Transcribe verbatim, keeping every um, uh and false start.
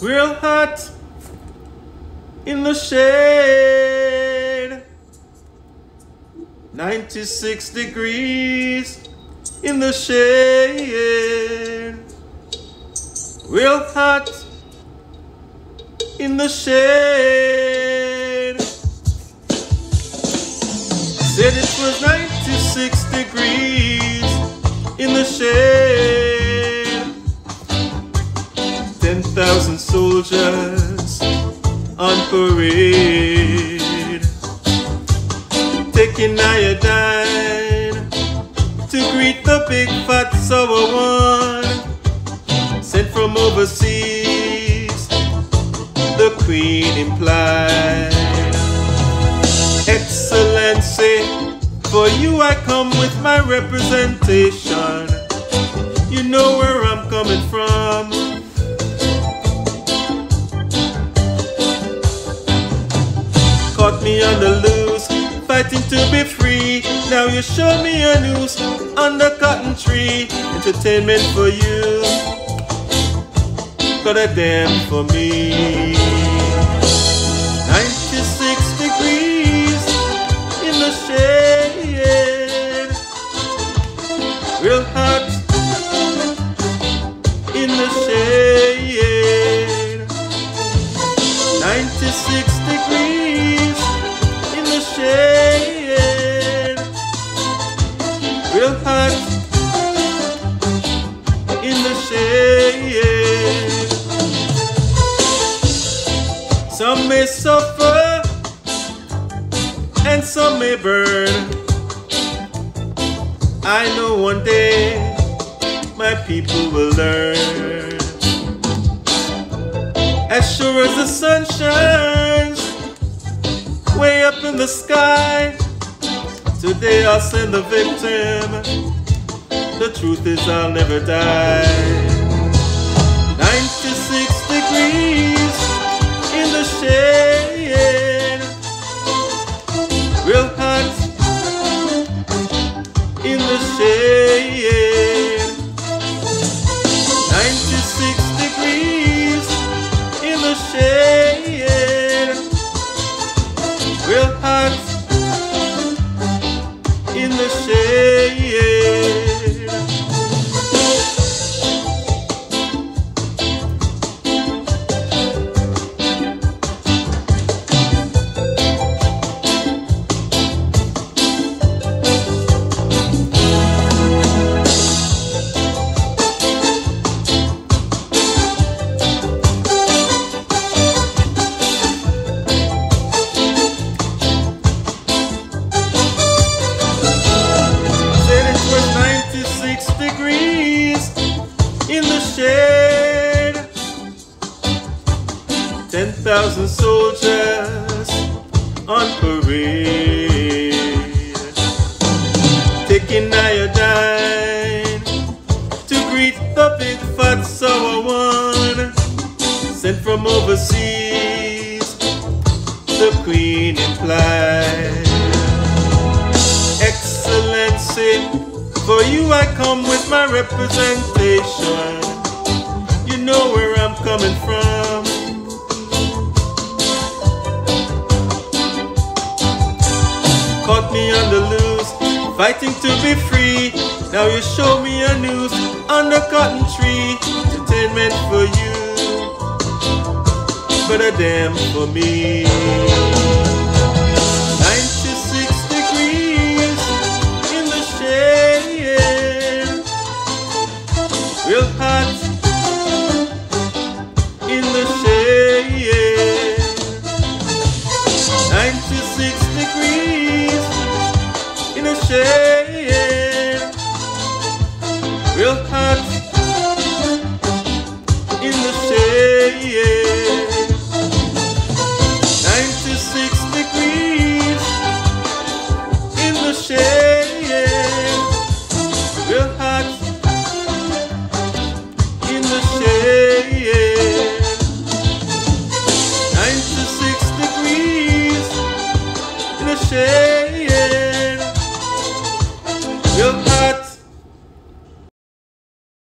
real hot in the shade. ninety-six degrees in the shade. Real hot in the shade. Said it was ninety-six degrees in the shade. Ten thousand soldiers on parade, taking iodine to greet the big fat sour one, sent from overseas, the Queen implied. Excellency, for you I come with my representation. You know where I'm coming from. Caught me on the loose, fighting to be free. Now you show me a noose under cotton tree. Entertainment for you, got a damn for me. ninety-six degrees in the shade. Real hot in the shade. ninety-six degrees in the shade. Real hot in the shade. Some may suffer and some may burn. I know one day my people will learn. As sure as the sun shines way up in the sky, today I'll send the victim. The truth is I'll never die. ninety-six degrees in the shade. Real hot in the shade. ninety-six degrees in the shade. Real hot in the shade. Degrees in the shade. Ten thousand soldiers on parade, taking iodine to greet the big fat sour one, sent from overseas, the Queen implied. Excellency, for you I come with my representation. You know where I'm coming from. Caught me on the loose, fighting to be free. Now you show me a noose under cotton tree. Entertainment for you, but a damn for me. ninety-six degrees in the shade. Real hot in the shade. ninety-six degrees in the shade. Real hot